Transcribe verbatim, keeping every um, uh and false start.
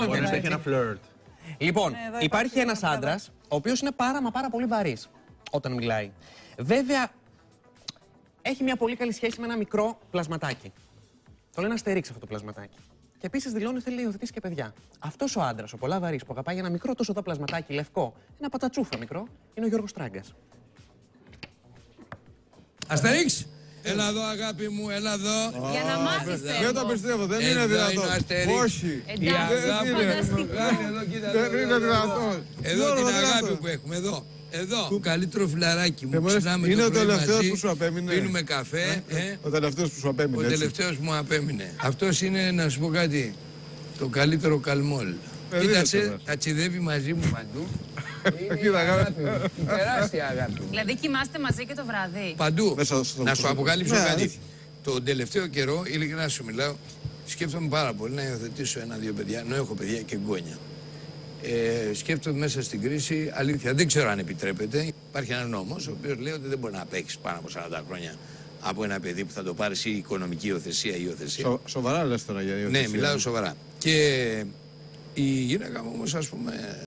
Μπορεί να έχει ένα φλερτ. Λοιπόν, υπάρχει ένας άντρας, ο οποίος είναι πάρα μα πάρα πολύ βαρύς όταν μιλάει. Βέβαια, έχει μια πολύ καλή σχέση με ένα μικρό πλασματάκι. Το λένε Αστερίξ αυτό το πλασματάκι. Και επίσης δηλώνει ότι θέλει να υιοθετήσει και παιδιά. Αυτός ο άντρας, ο πολλά βαρύς, που αγαπάει ένα μικρό τόσο εδώ πλασματάκι λευκό, ένα πατατσούφα μικρό, είναι ο Γιώργος Τράγκας. Αστερίξ! Έλα εδώ, αγάπη μου, έλα εδώ. Για να μάθεις, Δεν το πιστεύω, δεν είναι δυνατόν. Όχι. Η αγάπη που κάνει εδώ, κοίτα εδώ. Δεν είναι δυνατόν. Εδώ την αγάπη που έχουμε, εδώ. Εδώ, το καλύτερο φιλαράκι μου. Ξυπνάμε είναι το ο πρωί τελευταίος μαζί, που σου απέμεινε. πίνουμε καφέ. Ε, ο τελευταίος που σου απέμεινε. Ο έτσι. τελευταίος που μου απέμεινε. Αυτός είναι, να σου πω κάτι, το καλύτερο καλμόλ. Κοίταξε, ταξιδεύει μαζί μου παντού. Είναι η αγάπη μου, η τεράστια αγάπη μου. Δηλαδή κοιμάστε μαζί και το βράδυ. Παντού. Να σου αποκαλύψω Ναι, κάτι. αλήθεια. Τον τελευταίο καιρό, ειλικρινά σου μιλάω, σκέφτομαι πάρα πολύ να υιοθετήσω ένα-δύο παιδιά, ενώ έχω παιδιά και εγγόνια. Ε, σκέφτομαι μέσα στην κρίση, αλήθεια, δεν ξέρω αν επιτρέπεται. Υπάρχει ένα νόμος, ο οποίος λέει ότι δεν μπορεί να παίξει πάνω από σαράντα χρόνια από ένα παιδί που θα το πάρει ή οικονομική υιοθεσία ή υιοθεσία. Σο, σοβαρά λες τώρα για υιοθεσία. Ναι, μιλάω σοβαρά. Και η γυναίκα μου όμως, ας πούμε,